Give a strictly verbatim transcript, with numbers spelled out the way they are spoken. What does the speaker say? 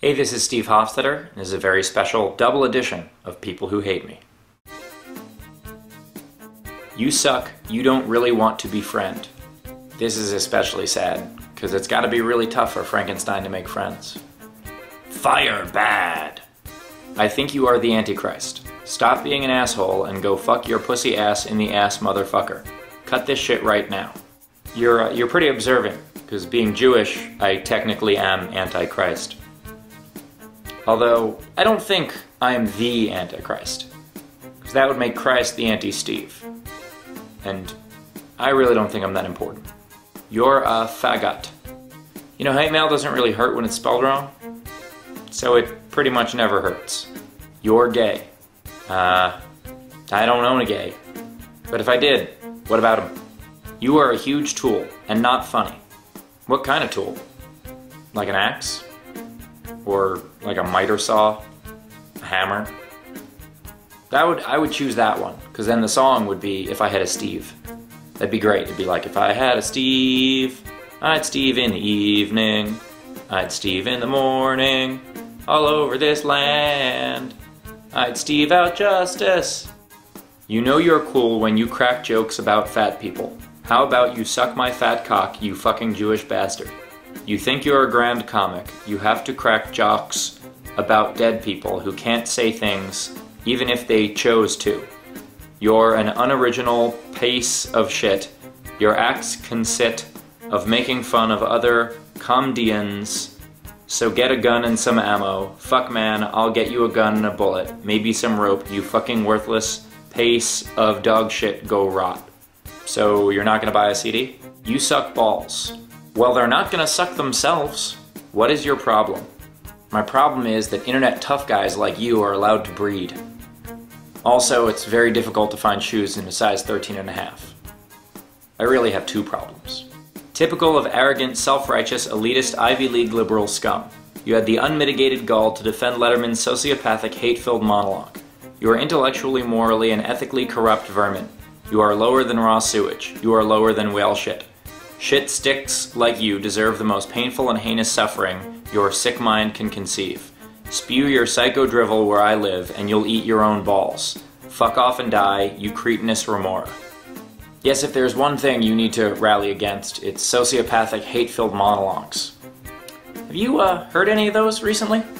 Hey, this is Steve Hofstetter, and this is a very special double edition of People Who Hate Me. You suck, you don't really want to befriend. This is especially sad, because it's gotta be really tough for Frankenstein to make friends. Fire bad! I think you are the Antichrist. Stop being an asshole and go fuck your pussy ass in the ass, motherfucker. Cut this shit right now. You're, uh, you're pretty observant, because being Jewish, I technically am Antichrist. Although, I don't think I'm the Antichrist, because that would make Christ the anti-Steve. And I really don't think I'm that important. You're a faggot. You know, hate mail doesn't really hurt when it's spelled wrong, so it pretty much never hurts. You're gay. Uh, I don't own a gay. But if I did, what about him? You are a huge tool, and not funny. What kind of tool? Like an axe? Or like a miter saw? A hammer? That would, I would choose that one, because then the song would be If I Had a Steve. That'd be great. It'd be like, if I had a Steve, I'd Steve in the evening, I'd Steve in the morning, all over this land, I'd Steve out justice. You know you're cool when you crack jokes about fat people. How about you suck my fat cock, you fucking Jewish bastard? You think you're a grand comic. You have to crack jokes about dead people who can't say things even if they chose to. You're an unoriginal piece of shit. Your acts consist of making fun of other comedians. So get a gun and some ammo. Fuck man, I'll get you a gun and a bullet. Maybe some rope, you fucking worthless piece of dog shit, go rot. So you're not gonna buy a C D? You suck balls. Well, they're not gonna suck themselves. What is your problem? My problem is that internet tough guys like you are allowed to breed. Also, it's very difficult to find shoes in a size thirteen and a half. I really have two problems. Typical of arrogant, self-righteous, elitist, Ivy League liberal scum. You had the unmitigated gall to defend Letterman's sociopathic, hate-filled monologue. You are intellectually, morally, and ethically corrupt vermin. You are lower than raw sewage. You are lower than whale shit. Shit sticks like you deserve the most painful and heinous suffering your sick mind can conceive. Spew your psycho drivel where I live, and you'll eat your own balls. Fuck off and die, you cretinous remora. Yes, if there's one thing you need to rally against, it's sociopathic, hate-filled monologues. Have you uh, heard any of those recently?